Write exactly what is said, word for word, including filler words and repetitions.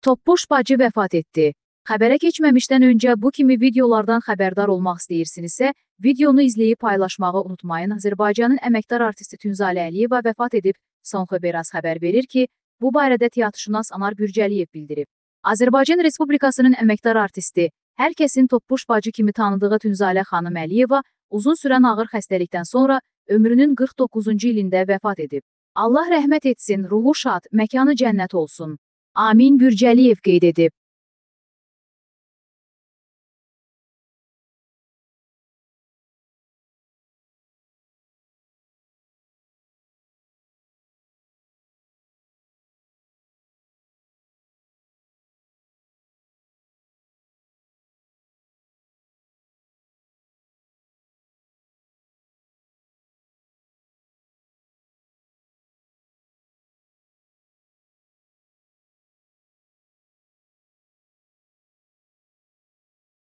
Topboş bacı vəfat etdi. Xəbərə keçməmişdən öncə bu kimi videolardan xəbərdar olmaq istəyirsinizsə, videonu izləyib paylaşmağı unutmayın. Azərbaycanın əməkdar artisti Tünzalə Əliyeva vəfat edib. Son Xəbər xəbər verir ki, bu barədə teatrşünas Anar Gürcəliyev bildirib. Azərbaycan Respublikasının əməkdar artisti, hər kəsin topboş bacı kimi tanıdığı Tünzalə xanım Əliyeva uzun sürən ağır xəstəlikdən sonra ömrünün qırx doqquzuncu ilində vəfat edib. Allah rəhmət etsin, ruhu şad, məkanı cənnət olsun. Amin Gürcəliyev qeyd edib.